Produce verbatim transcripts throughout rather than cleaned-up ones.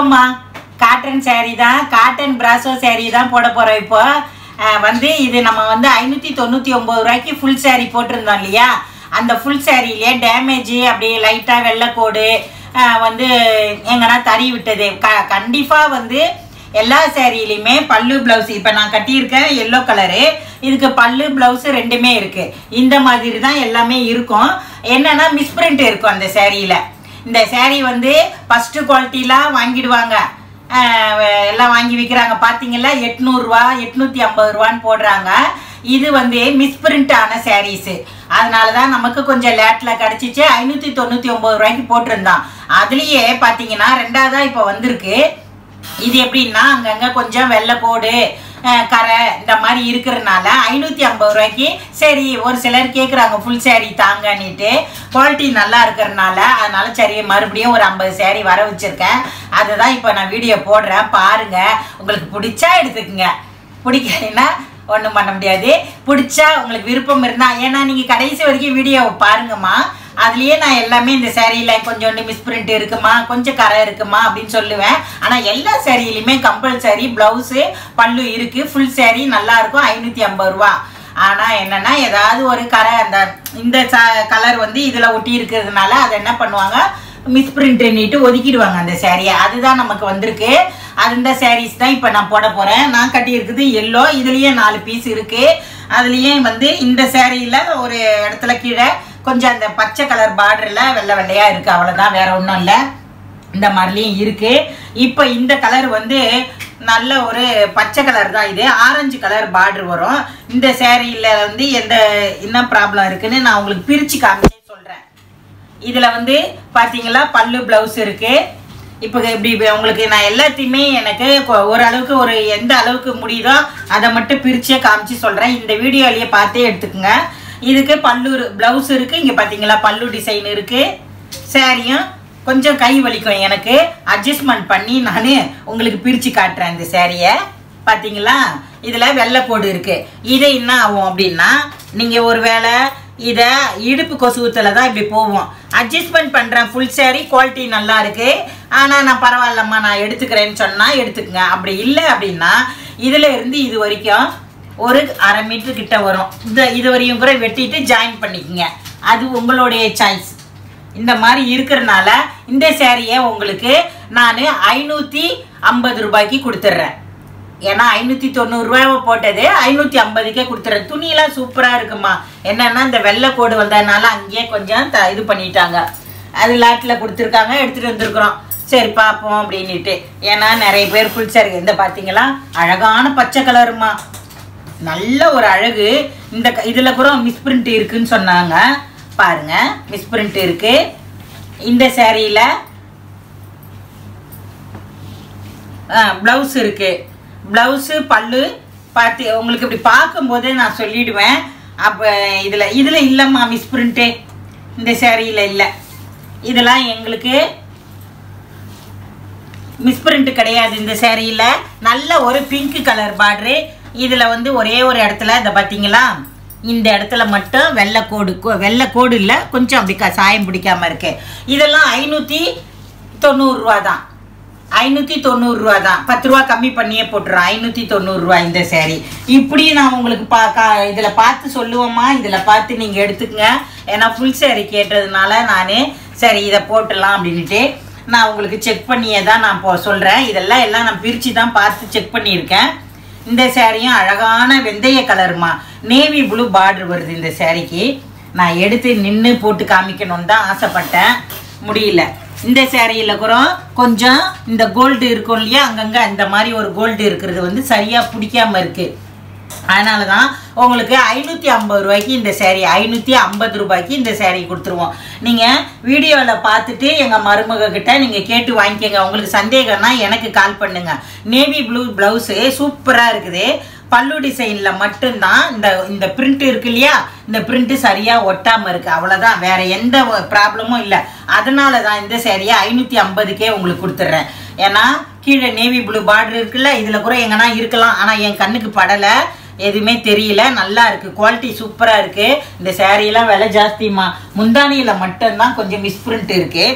வணக்கம்மா. காட்டன் சாரீ தான், cotton brasso sari தான் போட போகிறோம். இப்போ வந்து இது நம்ம வந்து ஐநூற்றி தொண்ணூற்றி ஒம்பது ரூபாய்க்கு ஃபுல் சாரீ போட்டிருந்தோம் இல்லையா? அந்த ஃபுல் சாரியிலே டேமேஜு அப்படியே லைட்டாக வெள்ளைக்கோடு வந்து எங்கன்னா தறி விட்டது. க கண்டிப்பாக வந்து எல்லா சாரியிலையுமே பல்லு ப்ளவுஸ், இப்போ நான் கட்டியிருக்கேன் எல்லோ கலரு, இதுக்கு பல்லு ப்ளவுஸு ரெண்டுமே இருக்குது. இந்த மாதிரி தான் எல்லாமே இருக்கும். என்னென்னா மிஸ்பிரிண்ட் இருக்கும் அந்த சாரியில். இந்த சாரீ வந்து ஃபஸ்ட்டு குவாலிட்டிலாம் வாங்கிடுவாங்க, எல்லாம் வாங்கி விற்கிறாங்க. பார்த்தீங்களா, எட்நூறுரூவா எட்நூற்றி ஐம்பது ரூபான்னு போடுறாங்க. இது வந்து மிஸ்பிரிண்ட் ஆன சாரீஸு, அதனால தான் நமக்கு கொஞ்சம் லேட்டில் கிடச்சிச்சு. ஐநூற்றி தொண்ணூற்றி ஒம்பது ரூபாய்க்கு போட்டிருந்தான். அதுலேயே பார்த்தீங்கன்னா ரெண்டாவதாக இப்போ வந்திருக்கு. இது எப்படின்னா அங்கங்கே கொஞ்சம் வெள்ளைக்கோடு கரை இந்த மாதிரி இருக்கிறதுனால ஐநூற்றி ஐம்பது ரூபாய்க்கு சரி. ஒரு சிலர் கேட்குறாங்க ஃபுல் சாரீ தாங்கன்னிட்டு, குவாலிட்டி நல்லா இருக்கிறதுனால அதனால சரி மறுபடியும் ஒரு ஐம்பது சாரீ வர வச்சுருக்கேன். அதை தான் இப்போ நான் வீடியோ போடுறேன், பாருங்கள். உங்களுக்கு பிடிச்சா எடுத்துக்குங்க, பிடிக்கலைன்னா ஒன்றும் பண்ண முடியாது. பிடிச்சா உங்களுக்கு விருப்பம் இருந்தால், ஏன்னா நீங்கள் கடைசி வரைக்கும் வீடியோவை பாருங்கம்மா, அதுலேயே நான் எல்லாமே இந்த சாரியில் கொஞ்சோண்டு மிஸ்பிரிண்ட் இருக்குமா, கொஞ்சம் கரை இருக்குமா அப்படின்னு சொல்லுவேன். ஆனால் எல்லா சாரியிலையுமே கம்பல்சரி ப்ளவுஸு பல்லு இருக்குது. ஃபுல் சாரீ நல்லாயிருக்கும், ஐநூற்றி ஐம்பது ரூபா. ஆனால் என்னென்னா ஏதாவது ஒரு கரை அந்த இந்த ச கலர் வந்து இதில் ஒட்டி இருக்கிறதுனால அதை என்ன பண்ணுவாங்க, மிஸ்பிரிண்ட்டுன்னிட்டு ஒதுக்கிடுவாங்க அந்த சாரியை. அதுதான் நமக்கு வந்திருக்கு. அந்த சாரீஸ் தான் இப்போ நான் போட போகிறேன். நான் கட்டியிருக்குது எல்லோ, இதுலேயே நாலு பீஸ் இருக்குது. அதுலேயே வந்து இந்த சாரியில் ஒரு இடத்துல கீழே கொஞ்சம் அந்த பச்சை கலர் பார்டரில் வெள்ளை வெள்ளையாக இருக்குது, அவ்வளோதான், வேறு ஒன்றும் இல்லை. இந்த மாதிரிலையும் இருக்குது. இப்போ இந்த கலர் வந்து நல்ல ஒரு பச்சை கலர் தான், இது ஆரஞ்சு கலர் பார்டர் வரும். இந்த சாரியில் வந்து எந்த என்ன ப்ராப்ளம் இருக்குதுன்னு நான் உங்களுக்கு பிரித்து காமிச்சு சொல்கிறேன். இதில் வந்து பார்த்தீங்களா பல்லு ப்ளவுஸ் இருக்குது. இப்போ இப்படி உங்களுக்கு நான் எல்லாத்தையுமே எனக்கு ஓரளவுக்கு ஒரு எந்த அளவுக்கு முடியுதோ அதை மட்டும் பிரிச்சே காமிச்சு சொல்கிறேன். இந்த வீடியோலையே பார்த்தே எடுத்துக்கோங்க. இதுக்கு பல்லு ப்ளவுஸ் இருக்குது. இங்கே பார்த்தீங்களா பல்லு டிசைன் இருக்குது. சாரியும் கொஞ்சம் கை வலிக்கும் எனக்கு, அட்ஜஸ்ட்மெண்ட் பண்ணி நான் உங்களுக்கு பிரித்து காட்டுறேன் இந்த சாரியை. பார்த்தீங்களா, இதில் வெள்ளைக்கோடு இருக்குது. இதை என்ன ஆகும் அப்படின்னா, நீங்கள் ஒரு வேளை இதை இடுப்பு கொசுவத்தில் தான் இப்படி போவோம். அட்ஜஸ்ட்மெண்ட் பண்ணுறேன், ஃபுல் சாரீ குவாலிட்டி நல்லா இருக்குது, ஆனால் நான் பரவாயில்லம்மா நான் எடுத்துக்கிறேன்னு சொன்னால் எடுத்துக்கங்க. அப்படி இல்லை அப்படின்னா இதில் இருந்து இது வரைக்கும் ஒரு அரை மீட்டர் கிட்ட வரும். இந்த இது வரையும் கூட வெட்டிட்டு ஜாயின் பண்ணிக்கோங்க, அது உங்களுடைய சாய்ஸ். இந்த மாதிரி இருக்கிறனால இந்த சாரியை உங்களுக்கு நான் ஐநூற்றி ஐம்பது ரூபாய்க்கு கொடுத்துட்றேன். ஏன்னா ஐநூற்றி தொண்ணூறுரூவா போட்டது ஐநூற்றி ஐம்பதுக்கே கொடுத்துட்றேன். துணியெல்லாம் சூப்பராக இருக்குமா. என்னென்னா இந்த வெள்ளைக்கோடு வந்ததுனால அங்கேயே கொஞ்சம் த இது பண்ணிட்டாங்க, அது லாட்டில் கொடுத்துருக்காங்க, எடுத்துகிட்டு வந்துருக்குறோம். சரி பார்ப்போம் அப்படின்ட்டு. ஏன்னா நிறைய பேர் ஃபுல் சாரி இந்த பார்த்தீங்களா அழகான பச்சை கலருமா, நல்ல ஒரு அழகு. இந்த இதில் கூட மிஸ்பிரிண்ட் இருக்குன்னு சொன்னாங்க, பாருங்க மிஸ்பிரிண்ட் இருக்கு. இந்த சாரியில் ப்ளவுஸ் இருக்கு. ப்ளவுஸு பல்லு பார்த்து உங்களுக்கு இப்படி பார்க்கும்போதே நான் சொல்லிடுவேன். அப்போ இதில் இதில் இல்லைம்மா மிஸ்பிரிண்ட்டு, இந்த சாரியில் இல்லை. இதெல்லாம் எங்களுக்கு மிஸ்பிரிண்ட் கிடையாது. இந்த சாரியில் நல்ல ஒரு பிங்க் கலர் பார்டரு. இதில் வந்து ஒரே ஒரு இடத்துல இதை பார்த்தீங்களா, இந்த இடத்துல மட்டும் வெள்ளைக்கோடு, வெள்ளைக்கோடு இல்லை, கொஞ்சம் அப்படி க சாயம் பிடிக்காமல் இருக்கு. இதெல்லாம் ஐநூற்றி தொண்ணூறுரூவா தான், ஐநூற்றி தொண்ணூறுரூவா தான், பத்து ரூபா கம்மி பண்ணியே போட்டுறோம். ஐநூற்றி தொண்ணூறுரூவா இந்த சாரீ. இப்படி நான் உங்களுக்கு பா கா இதில் பார்த்து சொல்லுவோம்மா, இதில் பார்த்து நீங்கள் எடுத்துக்கங்க. ஏன்னா ஃபுல் சாரீ கேட்டதுனால நான் சரி இதை போட்டுடலாம் அப்படின்ட்டு நான் உங்களுக்கு செக் பண்ணியே தான் நான் போ சொல்கிறேன். இதெல்லாம் எல்லாம் நான் பிரித்து தான் பார்த்து செக் பண்ணியிருக்கேன். இந்த சாரியும் அழகான வெந்தய கலருமா, நேவி ப்ளூ பார்டர் வருது இந்த சாரிக்கு. நான் எடுத்து நின்று போட்டு காமிக்கணும்னு தான் ஆசைப்பட்டேன், முடியல. இந்த சாரியில் கூட கொஞ்சம் இந்த கோல்டு இருக்கும் இல்லையா, அங்கங்கே இந்த மாதிரி ஒரு கோல்டு இருக்கிறது வந்து சரியாக பிடிக்காமல் இருக்குது. அதனால தான் உங்களுக்கு ஐநூற்றி ஐம்பது ரூபாய்க்கு இந்த சாரீ, ஐநூற்றி ஐம்பது ரூபாய்க்கு இந்த சாரீ கொடுத்துருவோம். நீங்கள் வீடியோவில் பார்த்துட்டு எங்கள் மருமக கிட்ட நீங்கள் கேட்டு வாங்கிக்கோங்க. உங்களுக்கு சந்தேகம்னா எனக்கு கால் பண்ணுங்கள். நேவி ப்ளூ ப்ளவுஸு சூப்பராக இருக்குது. பல்லு டிசைனில் மட்டும்தான் இந்த இந்த பிரிண்ட் இருக்கு இல்லையா, இந்த பிரிண்ட்டு சரியாக ஒட்டாமல் இருக்குது, அவ்வளோதான், வேறு எந்த ப்ராப்ளமும் இல்லை. அதனால தான் இந்த சாரியை ஐநூற்றி ஐம்பதுக்கே உங்களுக்கு கொடுத்துட்றேன். ஏன்னா கீழே நேவி ப்ளூ பார்டர் இருக்குல்ல, இதில் கூட எங்கன்னா இருக்கலாம், ஆனால் என் கண்ணுக்கு படலை, எதுவுமே தெரியல. நல்லா இருக்குது, குவாலிட்டி சூப்பராக இருக்குது. இந்த சாரியெல்லாம் விலை ஜாஸ்திமா, முந்தானியில் மட்டும்தான் கொஞ்சம் மிஸ்பிரிண்ட் இருக்குது.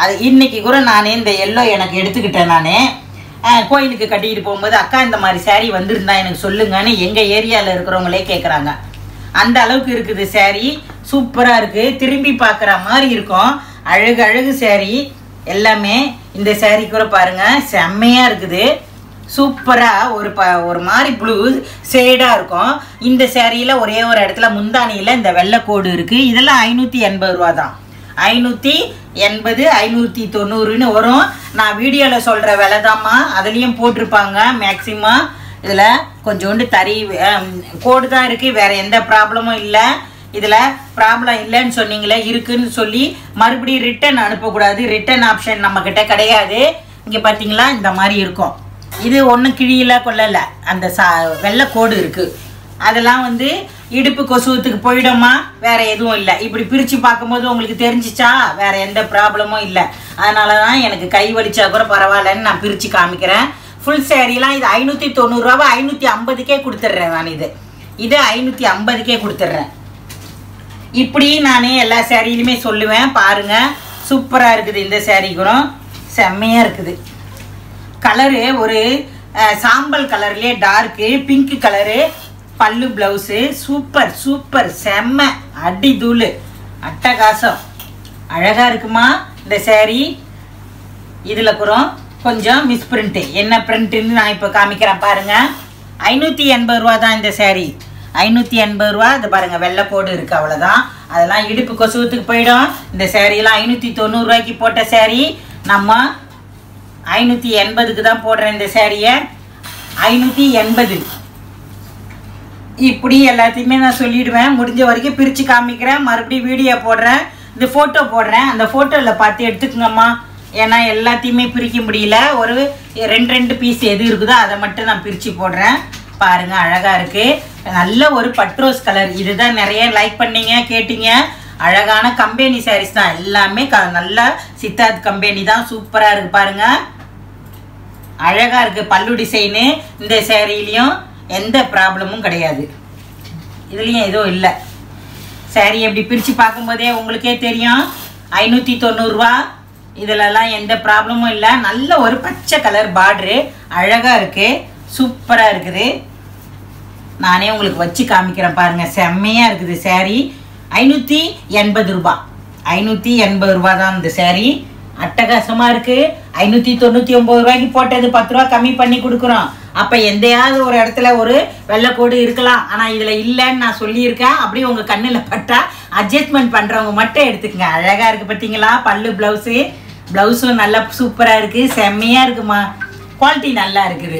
அது இன்றைக்கி கூட நான் இந்த எல்லோ எனக்கு எடுத்துக்கிட்டேன். நான் கோயிலுக்கு கட்டிக்கிட்டு போகும்போது அக்கா இந்த மாதிரி சாரீ வந்திருந்தா எனக்கு சொல்லுங்கன்னு எங்கள் ஏரியாவில் இருக்கிறவங்களே கேட்குறாங்க. அந்த அளவுக்கு இருக்குது சாரீ. சூப்பராக இருக்குது. திரும்பி பார்க்குற மாதிரி இருக்கும். அழகு அழகு சாரீ எல்லாமே. இந்த சாரீ கூட பாருங்கள் செம்மையாக இருக்குது. சூப்பராக ஒரு ப ஒரு மாதிரி ப்ளூ ஷேடாக இருக்கும். இந்த சேரீயில் ஒரே ஒரு இடத்துல முந்தானியில் இந்த வெள்ளைக்கோடு இருக்குது. இதெல்லாம் ஐநூற்றி எண்பது ரூபா தான். ஐநூற்றி எண்பது ஐநூற்றி தொண்ணூறுன்னு வரும். நான் வீடியோவில் சொல்கிற விலை தாம்மா. அதுலேயும் போட்டிருப்பாங்க மேக்ஸிமம். இதில் கொஞ்சோண்டு தறி கோடு தான் இருக்குது. வேறு எந்த ப்ராப்ளமும் இல்லை. இதில் ப்ராப்ளம் இல்லைன்னு சொன்னீங்களே, இருக்குன்னு சொல்லி மறுபடியும் ரிட்டன் அனுப்பக்கூடாது. ரிட்டன் ஆப்ஷன் நம்மக்கிட்ட கிடையாது. இங்கே பார்த்தீங்களா இந்த மாதிரி இருக்கும். இது ஒன்றும் கிழியில கொள்ளலை. அந்த சா வெள்ளை கோடு இருக்குது. அதெல்லாம் வந்து இடுப்பு கொசுவத்துக்கு போயிடுமா, வேறு எதுவும் இல்லை. இப்படி பிரித்து பார்க்கும்போது உங்களுக்கு தெரிஞ்சிச்சா வேறு எந்த ப்ராப்ளமும் இல்லை. அதனால தான் எனக்கு கை வலிச்சா கூட பரவாயில்லன்னு நான் பிரித்து காமிக்கிறேன். ஃபுல் சேரீலாம் இது ஐநூற்றி தொண்ணூறுரூவா ஐநூற்றி ஐம்பதுக்கே கொடுத்துட்றேன் நான். இது இது ஐநூற்றி ஐம்பதுக்கே கொடுத்துட்றேன். இப்படி நான் எல்லா சேரீலையுமே சொல்லுவேன். பாருங்கள் சூப்பராக இருக்குது. இந்த சேரீ கூட செம்மையாக இருக்குது. கலரு ஒரு சாம்பல் கலர்லேயே டார்க்கு பிங்க் கலரு. பல்லு ப்ளவுஸு சூப்பர் சூப்பர் செம்ம அடி தூள் அட்டகாசம். அழகாக இருக்குமா இந்த சேரீ. இதில் கூட கொஞ்சம் மிஸ் பிரிண்ட்டு. என்ன பிரிண்ட்டுன்னு நான் இப்போ காமிக்கிறேன் பாருங்கள். ஐநூற்றி எண்பது ரூபா தான் இந்த சேரீ. ஐநூற்றி எண்பது ரூபா. இது பாருங்கள் வெள்ளைக்கோடு இருக்குது, அவ்வளோதான். அதெல்லாம் இடுப்பு கொசுவத்துக்கு போயிடும். இந்த சேரீலாம் ஐநூற்றி தொண்ணூறுரூவாய்க்கு போட்ட சேரீ நம்ம ஐநூற்றி எண்பதுக்கு தான் போடுறேன். இந்த சேரீயை ஐநூற்றி எண்பது. இப்படி எல்லாத்தையுமே நான் சொல்லிவிடுவேன். முடிஞ்ச வரைக்கும் பிரித்து காமிக்கிறேன். மறுபடியும் வீடியோ போடுறேன். இந்த ஃபோட்டோ போடுறேன். அந்த ஃபோட்டோவில் பார்த்து எடுத்துக்கங்கம்மா. ஏன்னா எல்லாத்தையுமே பிரிக்க முடியல. ஒரு ரெண்டு ரெண்டு பீஸ் எது இருக்குதோ அதை மட்டும் நான் பிரித்து போடுறேன். பாருங்கள் அழகாக இருக்குது. நல்ல ஒரு பட்ரோஸ் கலர். இதுதான் நிறைய லைக் பண்ணீங்க கேட்டீங்க. அழகான கம்பெனி சாரீஸ் தான் எல்லாமே. க நல்ல சித்தார்த் கம்பெனி தான். சூப்பராக இருக்குது பாருங்கள். அழகாக இருக்குது பல்லு டிசைனு. இந்த சேரீலையும் எந்த ப்ராப்ளமும் கிடையாது. இதுலேயும் எதுவும் இல்லை. சேரீ எப்படி பிரித்து பார்க்கும்போதே உங்களுக்கே தெரியும். ஐநூற்றி தொண்ணூறுரூவா. இதிலெல்லாம் எந்த ப்ராப்ளமும் இல்லை. நல்ல ஒரு பச்சை கலர் பார்ட்ரு. அழகாக இருக்குது. சூப்பராக இருக்குது. நானே உங்களுக்கு வச்சு காமிக்கிறேன் பாருங்கள். செம்மையாக இருக்குது சேரீ. ஐநூற்றி எண்பது ரூபா. ஐநூற்றி எண்பது ரூபா தான் இந்த சேரீ. அட்டகாசமாக இருக்குது. ஐநூற்றி தொண்ணூற்றி ஒம்பது ரூபாய்க்கு போட்டது பத்து ரூபா கம்மி பண்ணி கொடுக்குறோம். அப்போ எந்தையாவது ஒரு இடத்துல ஒரு வெள்ளைக்கோடு இருக்கலாம். ஆனால் இதில் இல்லைன்னு நான் சொல்லியிருக்கேன். அப்படியே உங்கள் கண்ணில் பட்டால் அட்ஜஸ்ட்மெண்ட் பண்ணுறவங்க மட்டும் எடுத்துக்கங்க. அழகாக இருக்குது பார்த்தீங்களா. பல்லு ப்ளவுஸு ப்ளவுஸும் நல்லா சூப்பராக இருக்குது. செம்மையாக இருக்குமா. குவாலிட்டி நல்லா இருக்குது.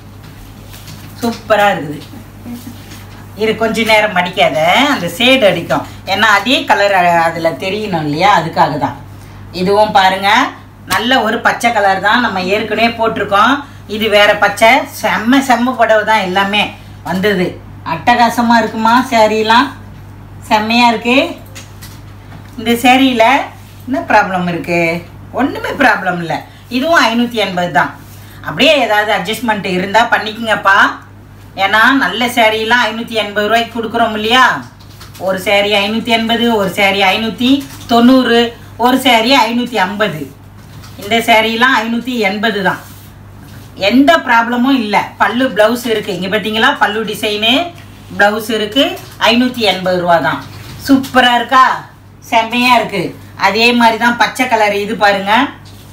சூப்பராக இருக்குது. இது கொஞ்ச நேரம் மடிக்காத, அந்த ஷேடு அடிக்கும். ஏன்னா அதே கலர் அதில் தெரியணும் இல்லையா, அதுக்காக தான். இதுவும் பாருங்கள் நல்ல ஒரு பச்சை கலர் தான். நம்ம ஏற்கனவே போட்டிருக்கோம். இது வேறு பச்சை. செம்ம செம்ம புடவை தான் எல்லாமே வந்தது. அட்டகாசமாக இருக்குமா சேரீலாம். செம்மையாக இருக்குது. இந்த சேரீயில் என்ன ப்ராப்ளம் இருக்குது? ஒன்றுமே ப்ராப்ளம் இல்லை. இதுவும் ஐநூற்றி எண்பது தான். அப்படியே ஏதாவது அட்ஜஸ்ட்மெண்ட் இருந்தால் பண்ணிக்கங்கப்பா. ஏன்னா நல்ல சேரீலாம் ஐநூற்றி எண்பது ரூபாய்க்கு கொடுக்குறோம் இல்லையா. ஒரு சேரீ ஐநூற்றி எண்பது, ஒரு சேரீ ஐநூற்றி தொண்ணூறு, ஒரு சேரீ ஐநூற்றி ஐம்பது. இந்த சேரீலாம் ஐநூற்றி எண்பது தான். எந்த ப்ராப்ளமும் இல்லை. பல்லு ப்ளவுஸ் இருக்குது. இங்கே பார்த்தீங்களா பல்லு டிசைனு ப்ளவுஸ் இருக்குது. ஐநூற்றி எண்பது ரூபா தான். சூப்பராக இருக்கா. செம்மையாக இருக்குது. அதே மாதிரி தான் பச்சை கலர். இது பாருங்கள்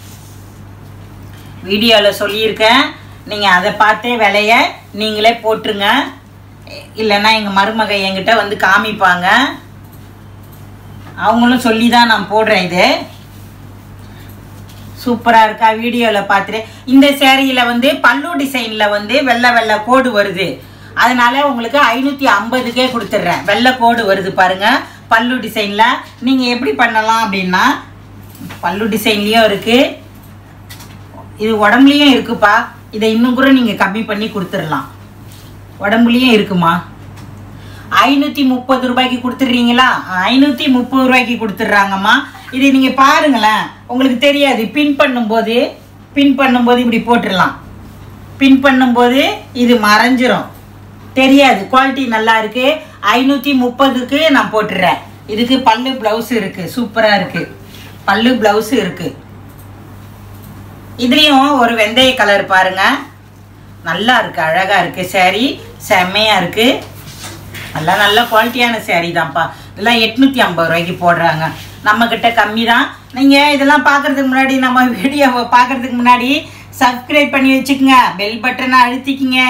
வீடியோவில் சொல்லியிருக்கேன். நீங்கள் அதை பார்த்தே விலைய நீங்களே போட்டுருங்க. இல்லைன்னா எங்கள் மருமக என்கிட்ட வந்து காமிப்பாங்க. அவங்களும் சொல்லி தான் நான் போடுறேன். இது சூப்பராக இருக்கா. வீடியோவில் பார்த்துட்டு இந்த சேரீயில் வந்து பல்லு டிசைனில் வந்து வெள்ளை வெள்ளை கோடு வருது. அதனால உங்களுக்கு ஐநூற்றி ஐம்பதுக்கே கொடுத்துட்றேன். வெள்ளை கோடு வருது பாருங்கள் பல்லு டிசைனில். நீங்கள் எப்படி பண்ணலாம் அப்படின்னா பல்லு டிசைன்லேயும் இருக்குது, இது உடம்புலையும் இருக்குப்பா. இதை இன்னும் கூட நீங்கள் கம்மி பண்ணி கொடுத்துடலாம். உடம்புலையும் இருக்குமா. ஐநூற்றி முப்பது ரூபாய்க்கு கொடுத்துட்றீங்களா? ஐநூற்றி முப்பது ரூபாய்க்கு கொடுத்துட்றாங்கம்மா. இது நீங்கள் பாருங்களேன், உங்களுக்கு தெரியாது. பின் பண்ணும்போது பின் பண்ணும்போது இப்படி போட்டுடலாம். பின் பண்ணும்போது இது மறைஞ்சிரும், தெரியாது. குவாலிட்டி நல்லா இருக்குது. ஐநூற்றி முப்பதுக்கு நான் போட்டுடுறேன். இதுக்கு பல்லு ப்ளவுஸ் இருக்குது. சூப்பராக இருக்குது. பல்லு ப்ளவுஸு இருக்குது. இதுலேயும் ஒரு வெந்தய கலர் பாருங்கள், நல்லா இருக்குது, அழகாக இருக்குது. சேரீ செம்மையாக இருக்குது. எல்லாம் நல்ல குவாலிட்டியான சேரீ தான்ப்பா. இதெல்லாம் எட்நூற்றி ஐம்பது ரூபாய்க்கு போடுறாங்க. நம்மக்கிட்ட கம்மி தான். நீங்கள் இதெல்லாம் பார்க்குறதுக்கு முன்னாடி, நம்ம வீடியோவை பார்க்குறதுக்கு முன்னாடி சப்ஸ்கிரைப் பண்ணி வச்சுக்கோங்க, பெல் பட்டனை அழுத்திக்கிங்க.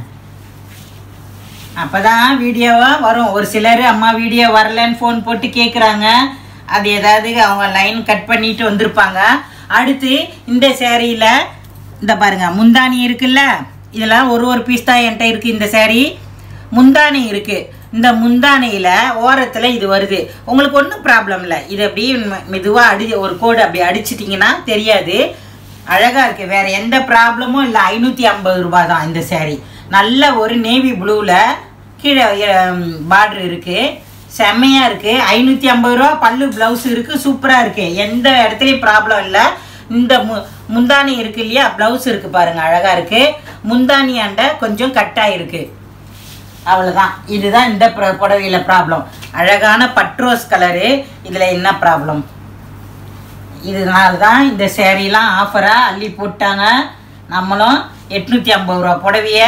அப்போ தான் வீடியோவை வரும். ஒரு சிலர் அம்மா வீடியோ வரலன்னு ஃபோன் போட்டு கேட்குறாங்க. அது ஏதாவது அவங்க லைன் கட் பண்ணிட்டு வந்திருப்பாங்க. அடுத்து இந்த சேரீயில் இந்த பாருங்கள், முந்தானி இருக்குல்ல, இதெல்லாம் ஒரு ஒரு பீஸ் தான் என்கிட்ட இருக்குது. இந்த சேரீ முந்தானி இருக்குது. இந்த முந்தானையில் ஓரத்தில் இது வருது. உங்களுக்கு ஒன்றும் ப்ராப்ளம் இல்லை. இது அப்படியே மெதுவாக அடி ஒரு கோடு அப்படி அடிச்சிட்டிங்கன்னா தெரியாது. அழகாக இருக்குது. வேறு எந்த ப்ராப்ளமும் இல்லை. ஐநூற்றி ஐம்பது ரூபா தான் இந்த சேரீ. நல்ல ஒரு நேவி ப்ளூவில் கீழே பார்டர் இருக்குது. செம்மையாக இருக்குது. ஐநூற்றி ஐம்பது ரூபா. பல்லு ப்ளவுஸ் இருக்குது. சூப்பராக இருக்குது. எந்த இடத்துலையும் ப்ராப்ளம் இல்லை. இந்த மு முந்தானி இருக்குது இல்லையா, ப்ளவுஸ் இருக்குது பாருங்கள், அழகாக இருக்குது. முந்தானியாண்ட கொஞ்சம் கட்டாக இருக்குது. அவ்வளோதான். இதுதான் இந்த புடவையில் ப்ராப்ளம். அழகான பட்ரோஸ் கலரு. இதில் என்ன ப்ராப்ளம்? இதனால தான் இந்த சேரீலாம் ஆஃபராக அள்ளி போட்டாங்க. நம்மளும் எட்நூற்றி ஐம்பது ரூபா புடவைய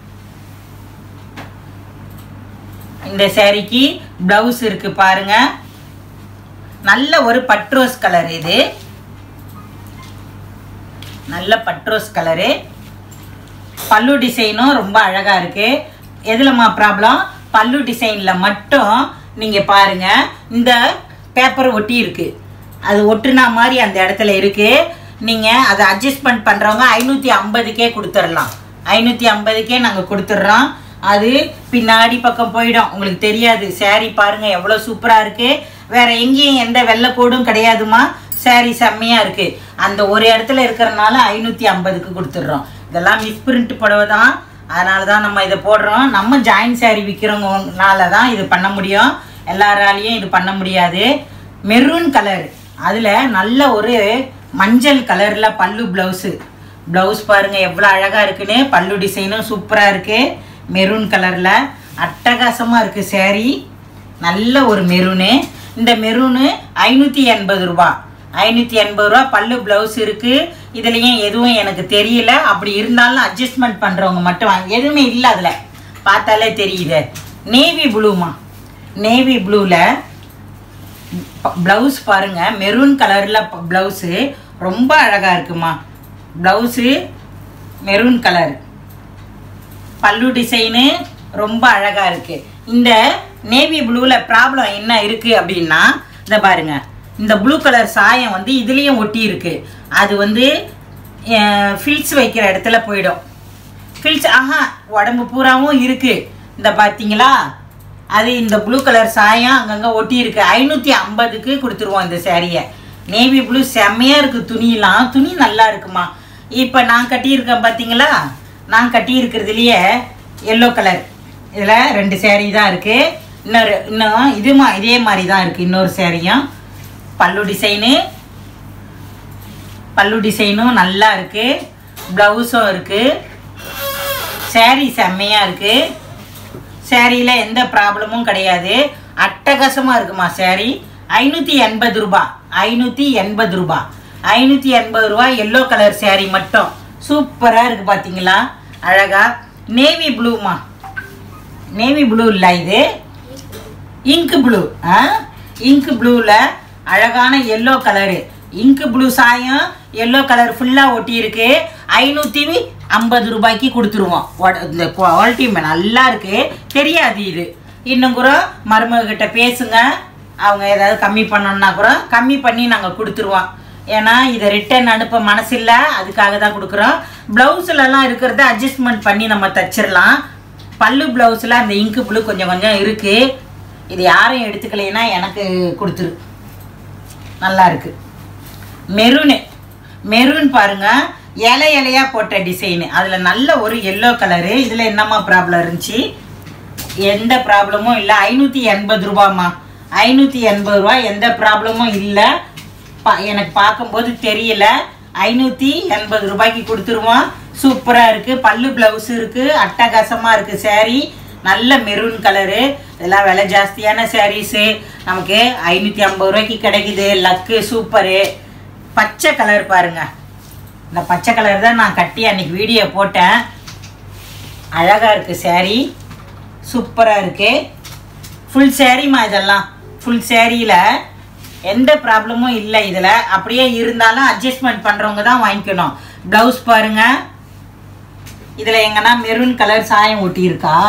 இந்த சேரீக்கு ப்ளவுஸ் இருக்குது பாருங்கள். நல்ல ஒரு பட்ரோஸ் கலர். இது நல்ல பட்ரோஸ் கலரு. பல்லு டிசைனும் ரொம்ப அழகாக இருக்குது. எதுலம்மா ப்ராப்ளம்? பல்லு டிசைனில் மட்டும் நீங்கள் பாருங்கள், இந்த பேப்பர் ஒட்டி இருக்குது. அது ஒட்டுனா மாதிரி அந்த இடத்துல இருக்குது. நீங்கள் அதை அட்ஜஸ்ட்மெண்ட் பண்ணுறவங்க ஐநூற்றி ஐம்பதுக்கே கொடுத்துடலாம். ஐநூற்றி ஐம்பதுக்கே நாங்கள் கொடுத்துட்றோம். அது பின்னாடி பக்கம் போயிடும், உங்களுக்கு தெரியாது. சேரீ பாருங்கள் எவ்வளோ சூப்பராக இருக்குது. வேறு எங்கேயும் எந்த வெள்ளைக்கோடும் கிடையாதுமா. சேரீ செம்மையாக இருக்குது. அந்த ஒரு இடத்துல இருக்கிறனால ஐநூற்றி ஐம்பதுக்கு கொடுத்துட்றோம். இதெல்லாம் மிஸ்பிரிண்ட் புடவை தான், அதனால தான் நம்ம இதை போடுறோம். நம்ம ஜாயின் சேரீ விற்கிறவங்கனால தான் இது பண்ண முடியும். எல்லாராலையும் இது பண்ண முடியாது. மெரூன் கலர், அதில் நல்ல ஒரு மஞ்சள் கலரில் பல்லு ப்ளவுஸு. ப்ளவுஸ் பாருங்கள் எவ்வளோ அழகாக இருக்குன்னு. பல்லு டிசைனும் சூப்பராக இருக்குது. மெரூன் கலரில் அட்டகாசமாக இருக்குது சேரீ. நல்ல ஒரு மெரூனு. இந்த மெரூனு ஐநூற்றி எண்பது ரூபா. ஐநூற்றி எண்பது ரூபா பல்லு ப்ளவுஸ் இருக்குது. இதுலேயும் எதுவும் எனக்கு தெரியல. அப்படி இருந்தாலும் அட்ஜஸ்ட்மெண்ட் பண்ணுறவங்க மட்டும் வாங்க. எதுவுமே இல்லை, அதில் பார்த்தாலே தெரியுது. நேவி ப்ளூமா, நேவி ப்ளூவில் ப்ளவுஸ் பாருங்கள். மெரூன் கலரில் ப்ளவுஸு ரொம்ப அழகாக இருக்குமா. ப்ளவுஸு மெரூன் கலர், பல்லு டிசைனு ரொம்ப அழகாக இருக்குது. இந்த நேவி ப்ளூவில் ப்ராப்ளம் என்ன இருக்குது அப்படின்னா, இந்த பாருங்கள், இந்த ப்ளூ கலர் சாயம் வந்து இதுலேயும் ஒட்டி இருக்குது. அது வந்து ஃபில்ஸ் வைக்கிற இடத்துல போயிடும். ஃபில்ஸ் ஆஹா உடம்பு பூராவும் இருக்குது. இந்த பார்த்தீங்களா, அது இந்த ப்ளூ கலர் சாயம் அங்கங்கே ஒட்டி இருக்குது. ஐநூற்றி ஐம்பதுக்கு கொடுத்துருவோம் இந்த சேரீயை. நேவி ப்ளூ செம்மையாக இருக்குது. துணியெலாம் துணி நல்லா இருக்குமா. இப்போ நான் கட்டியிருக்கேன் பார்த்தீங்களா, நான் கட்டியிருக்கிறதுலையே எல்லோ கலர். இதில் ரெண்டு சேரீ தான் இருக்குது. இன்னொரு இன்னும் இதுமா இதே மாதிரி தான் இருக்குது இன்னொரு சேரீயும். பல்லு டிசைனு, பல்லு டிசைனும் நல்லா இருக்குது. ப்ளவுஸும் இருக்குது. சேரீ செம்மையாக இருக்குது. சேரீயில் எந்த ப்ராப்ளமும் கிடையாது. அட்டகாசமாக இருக்குமா சேரீ. ஐநூற்றி எண்பது ரூபா. ஐநூற்றி எண்பது ரூபா. ஐநூற்றி எண்பது ரூபா எல்லோ கலர் சேரீ மட்டும் சூப்பராக இருக்குது பார்த்தீங்களா, அழகா. நேவி ப்ளூமா, நேவி ப்ளூ இல்லை, இது இங்கு ப்ளூ. ஆ இங்கு ப்ளூவில் அழகான எல்லோ கலரு. இங்கு ப்ளூ சாயம் எல்லோ கலர் ஃபுல்லாக ஒட்டி இருக்கு. ஐநூற்றி ஐம்பது ரூபாய்க்கு கொடுத்துருவோம். இந்த குவாலிட்டி நல்லா இருக்குது. தெரியாது இது. இன்னும் கூட மருமகிட்ட பேசுங்க, அவங்க ஏதாவது கம்மி பண்ணணுன்னா கூட கம்மி பண்ணி நாங்கள் கொடுத்துருவோம். ஏன்னா இதை ரிட்டன் அனுப்ப மனசு இல்லை, அதுக்காக தான் கொடுக்குறோம். ப்ளவுஸ்லலாம் இருக்கிறத அட்ஜஸ்ட்மெண்ட் பண்ணி நம்ம தச்சிடலாம். பல்லு ப்ளவுஸில் அந்த இங்கு ப்ளூ கொஞ்சம் கொஞ்சம் இருக்குது. இது யாரும் எடுத்துக்கலைன்னா எனக்கு கொடுத்துரு. நல்லா இருக்கு. மெரூனு, மெரூன் பாருங்கள், இலை இலையாக போட்ட டிசைனு. அதில் நல்ல ஒரு எல்லோ கலரு. இதில் என்னம்மா ப்ராப்ளம் இருந்துச்சு? எந்த ப்ராப்ளமும் இல்லை. ஐநூற்றி எண்பது ரூபாம்மா. ஐநூற்றி எண்பது ரூபா எந்த ப்ராப்ளமும் இல்லை. பா எனக்கு பார்க்கும்போது தெரியல. ஐநூற்றி எண்பது ரூபாய்க்கு கொடுத்துருவோம். சூப்பராக இருக்குது. பல்லு ப்ளவுஸ் இருக்குது. அட்டகாசமாக இருக்குது சேரீ. நல்ல மெரூன் கலரு. இதெல்லாம் விலை ஜாஸ்தியான சாரீஸு. நமக்கு ஐநூற்றி ஐம்பது ரூபாய்க்கு கிடைக்குது. Luck super. பச்சை கலர் பாருங்கள், இந்த பச்சை கலர் தான் நான் கட்டி அன்றைக்கி வீடியோ போட்டேன். அழகாக இருக்குது saree, சூப்பராக இருக்குது. ஃபுல் சாரீமா இதெல்லாம். ஃபுல் சாரியில் எந்த ப்ராப்ளமும் இல்லை. இதில் அப்படியே இருந்தாலும் அட்ஜஸ்ட்மெண்ட் பண்ணுறவங்க தான் வாங்கிக்கணும். ப்ளவுஸ் பாருங்கள். இதில் எங்கன்னா மெரூன் கலர் சாயம் ஒட்டியிருக்கா?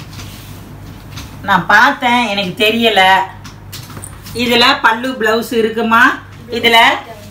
நான் பார்த்தேன், எனக்கு தெரியலை. இதில் பல்லு ப்ளவுஸ் இருக்குமா? இதில்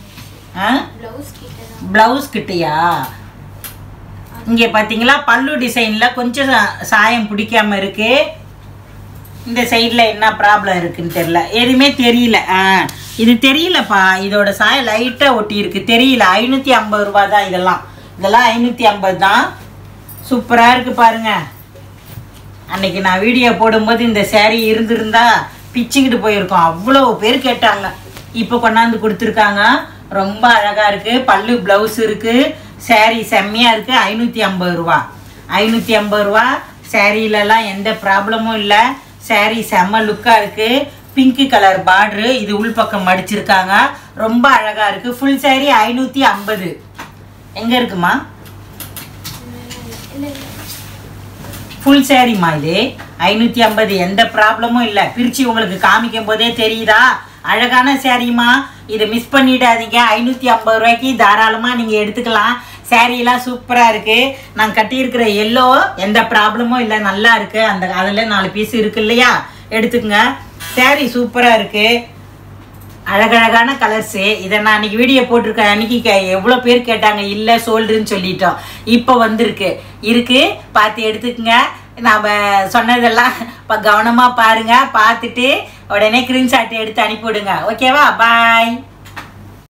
ப்ளவுஸ் கிட்டையா? இங்கே பார்த்தீங்களா பல்லு டிசைனில் கொஞ்சம் சாயம் பிடிக்காம இருக்கு. இந்த சைடில் என்ன ப்ராப்ளம் இருக்குன்னு தெரியல, எதுவுமே தெரியல. ஆ இது தெரியலப்பா, இதோட சாயம் லைட்டாக ஒட்டி இருக்கு, தெரியல. ஐநூற்றி ஐம்பது ரூபா தான் இதெல்லாம். இதெல்லாம் ஐநூற்றி ஐம்பது தான். சூப்பராக இருக்குது பாருங்க. அன்னைக்கு நான் வீடியோ போடும்போது இந்த saree இருந்திருந்தா பிச்சுக்கிட்டு போயிருக்கோம். அவ்வளோ பேர் கேட்டாங்க. இப்போ கொண்டாந்து கொடுத்துருக்காங்க. ரொம்ப அழகாக இருக்குது. பல்லு ப்ளவுஸ் இருக்குது. saree செம்மையாக இருக்குது. ஐநூற்றி ஐம்பது ரூபா ஐநூற்றி ஐம்பது ரூபா. சாரீலலாம் எந்த ப்ராப்ளமும் இல்லை. saree செம்ம லுக்காக இருக்குது. Pink colour border. இது உள்பக்கம் மடிச்சிருக்காங்க. ரொம்ப அழகாக இருக்குது. ஃபுல் saree ஐநூற்றி ஐம்பது. எங்கே இருக்குமா? ஃபுல் சாரீமா இது ஐநூற்றி ஐம்பது. எந்த ப்ராப்ளமும் இல்லை. பிரித்து உங்களுக்கு காமிக்கும் போதே தெரியுதா? அழகான சாரீமா. இதை மிஸ் பண்ணிடாதீங்க. ஐநூற்றி ஐம்பது ரூபாய்க்கு தாராளமாக நீங்கள் எடுத்துக்கலாம். சாரீலாம் சூப்பராக இருக்குது. நான் கட்டியிருக்கிற எல்லோ எந்த ப்ராப்ளமும் இல்லை, நல்லா இருக்குது. அந்த அதில் நாலு பீஸ் இருக்குது இல்லையா, எடுத்துக்கங்க. சாரீ சூப்பராக இருக்குது. அழகழகான கலர்ஸு. இதை நான் அன்றைக்கி வீடியோ போட்டிருக்கேன். அன்றைக்கி எவ்வளோ பேர் கேட்டாங்க, இல்லை சோல்டுன்னு சொல்லிட்டோம். இப்போ வந்திருக்கு. இருக்குது, பார்த்து எடுத்துக்கங்க. நாம் சொன்னதெல்லாம் இப்போ கவனமாக பாருங்கள். பார்த்துட்டு உடனே ஸ்க்ரீன்ஷாட் எடுத்து அனுப்பிவிடுங்க. ஓகேவா? பாய்.